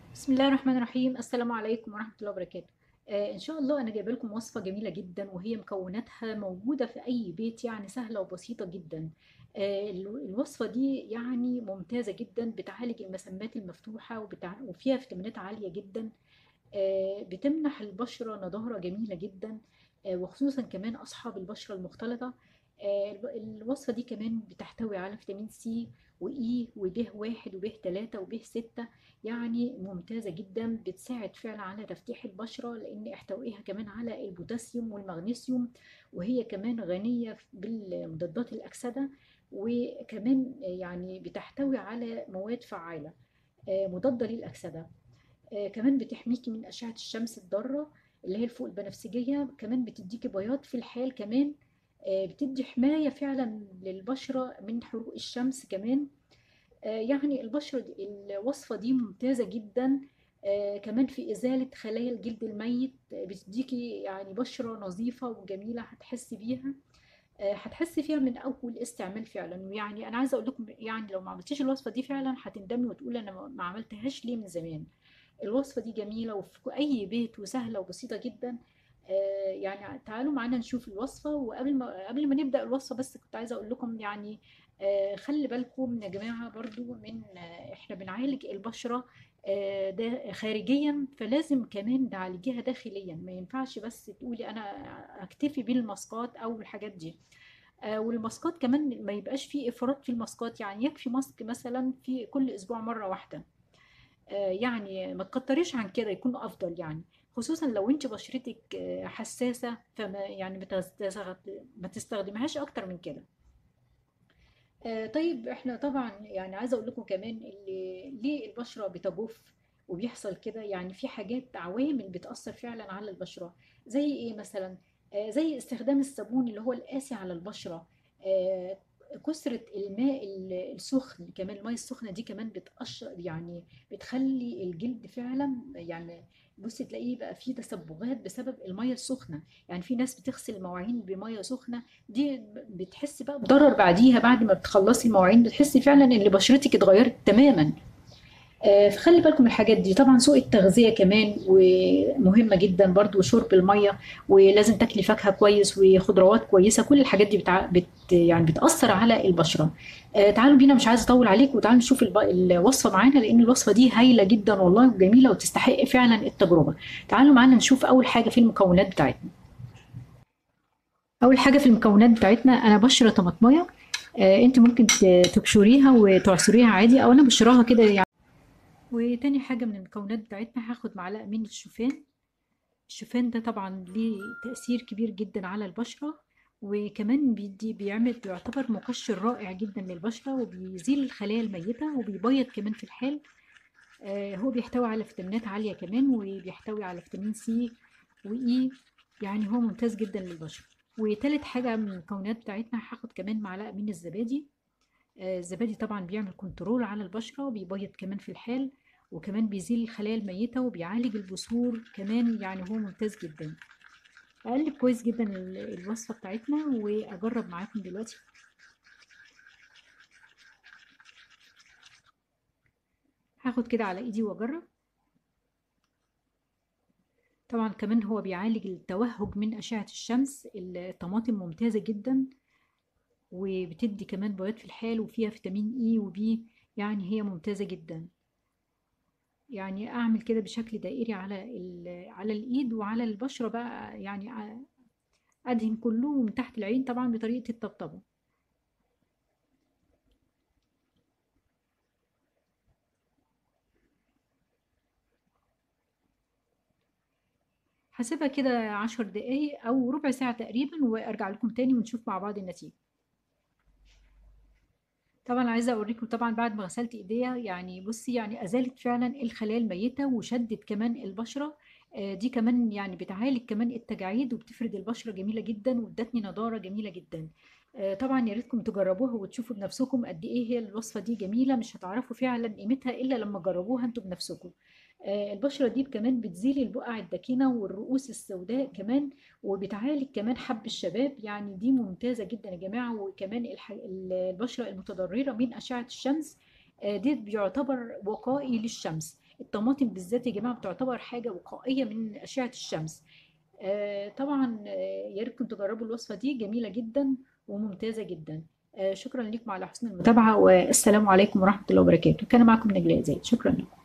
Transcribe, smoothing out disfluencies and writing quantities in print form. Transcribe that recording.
بسم الله الرحمن الرحيم. السلام عليكم ورحمة الله وبركاته. إن شاء الله أنا جايبة لكم وصفة جميلة جدا، وهي مكوناتها موجودة في أي بيت، يعني سهلة وبسيطة جدا. الوصفة دي يعني ممتازة جدا، بتعالج المسامات المفتوحة وفيها فيتامينات عالية جدا. بتمنح البشرة نضارة جميلة جدا، وخصوصا كمان أصحاب البشرة المختلطة. الوصفة دي كمان بتحتوي على فيتامين سي وإي وب واحد وب تلاتة وب ستة، يعني ممتازة جدا، بتساعد فعلا على تفتيح البشرة لأن احتوائها كمان على البوتاسيوم والمغنيسيوم، وهي كمان غنية بالمضادات الأكسدة، وكمان يعني بتحتوي على مواد فعالة مضادة للأكسدة. كمان بتحميكي من أشعة الشمس الضارة اللي هي الفوق البنفسجية، كمان بتديكي بياض في الحال كمان. بتدي حماية فعلا للبشرة من حروق الشمس كمان. يعني الوصفة دي ممتازة جدا. كمان في إزالة خلايا الجلد الميت، بتديكي يعني بشرة نظيفة وجميلة هتحسي بيها. هتحسي فيها من أول استعمال فعلا. ويعني أنا عايزة أقول لكم، يعني لو ما عملتيش الوصفة دي فعلا هتندمي وتقولي أنا ما عملتهاش ليه من زمان. الوصفة دي جميلة وفي أي بيت وسهلة وبسيطة جدا. يعني تعالوا معانا نشوف الوصفة. وقبل ما نبدأ الوصفة، بس كنت عايزة أقول لكم يعني خلي بالكم يا جماعة برضو من إحنا بنعالج البشرة ده خارجيا، فلازم كمان نعالجيها داخليا. ما ينفعش بس تقولي أنا أكتفي بالماسكات أو الحاجات دي. والماسكات كمان ما يبقاش فيه إفراط في الماسكات، يعني يكفي ماسك مثلا في كل أسبوع مرة واحدة. يعني ما تكتريش عن كده يكون افضل يعني. خصوصا لو انت بشرتك حساسة، فما يعني ما تستخدمهاش اكتر من كده. طيب احنا طبعا يعني عايزه اقول لكم كمان اللي ليه البشره بتجف وبيحصل كده، يعني في حاجات عوامل بتأثر فعلا على البشره. زي ايه مثلا؟ زي استخدام الصابون اللي هو القاسي على البشره. آه، كثرة الماء السخن، كمان الماء السخنة دي كمان بتقشر، يعني بتخلي الجلد فعلا يعني بصي تلاقيه بقى فيه تسبغات بسبب المية السخنة. يعني في ناس بتغسل المواعين بمية سخنة، دي بتحسي بقى بضرر بعديها، بعد ما بتخلصي المواعين بتحسي فعلا ان بشرتك اتغيرت تماما. فخلي بالكم من الحاجات دي. طبعا سوء التغذية كمان ومهمة جدا برضو، وشرب المية، ولازم تاكلي فاكهة كويس وخضروات كويسة. كل الحاجات دي يعني بتأثر على البشرة. تعالوا بينا، مش عايزة اطول عليكم، وتعالوا نشوف الوصفة معانا، لان الوصفة دي هايلة جدا والله وجميلة وتستحق فعلا التجربة. تعالوا معانا نشوف اول حاجة في المكونات بتاعتنا. اول حاجه في المكونات بتاعتنا انا بشره طماطميه. انت ممكن تبشريها وتعصريها عادي، او انا بشراها كده يعني. وتاني حاجه من المكونات بتاعتنا هاخد معلقه من الشوفان. الشوفان ده طبعا ليه تأثير كبير جدا على البشرة، وكمان بيعتبر مقشر رائع جدا للبشرة، وبيزيل الخلايا الميتة، وبيبيض كمان في الحال. هو بيحتوي على فيتامينات عالية كمان، وبيحتوي على فيتامين سي وإي، يعني هو ممتاز جدا للبشرة. وتالت حاجة من المكونات بتاعتنا هاخد كمان معلقة من الزبادي. الزبادي طبعا بيعمل كنترول على البشرة، وبيبيض كمان في الحال، وكمان بيزيل الخلايا الميتة، وبيعالج البثور كمان، يعني هو ممتاز جدا. أقلب كويس جدا الوصفة بتاعتنا وأجرب معاكم دلوقتي. هاخد كده على إيدي وأجرب. طبعا كمان هو بيعالج التوهج من أشعة الشمس. الطماطم ممتازة جدا، وبتدي كمان بياض في الحال، وفيها فيتامين إي وبي، يعني هي ممتازة جدا. يعني أعمل كده بشكل دائري على على الإيد وعلى البشرة بقى، يعني أدهن كله من تحت العين طبعا بطريقة الطبطبة. هسيبها كده 10 دقايق أو ربع ساعة تقريبا، وأرجع لكم تاني ونشوف مع بعض النتيجة. طبعا عايزة أوريكم، طبعا بعد ما غسلت إيديا يعني بصي، يعني أزالت فعلا الخلايا الميتة وشدت كمان البشرة. دي كمان يعني بتعالج كمان التجاعيد، وبتفرد البشرة جميلة جدا، وادتني نضارة جميلة جدا. طبعا يا ريتكم تجربوها وتشوفوا بنفسكم قد ايه هي الوصفة دي جميلة. مش هتعرفوا فعلا قيمتها إلا لما تجربوها انتوا بنفسكم. البشرة دي كمان بتزيل البقع الداكنة والرؤوس السوداء كمان، وبتعالج كمان حب الشباب. يعني دي ممتازة جدا يا جماعة. وكمان البشرة المتضررة من أشعة الشمس، دي بيعتبر وقائي للشمس. الطماطم بالذات يا جماعة بتعتبر حاجة وقائية من أشعة الشمس. طبعا يا ريت كنتوا تجربوا الوصفة دي، جميلة جدا وممتازة جدا. شكرا لكم على حسن المتابعة، والسلام عليكم ورحمة الله وبركاته. كان معكم نجلاء زايد، شكرا لكم.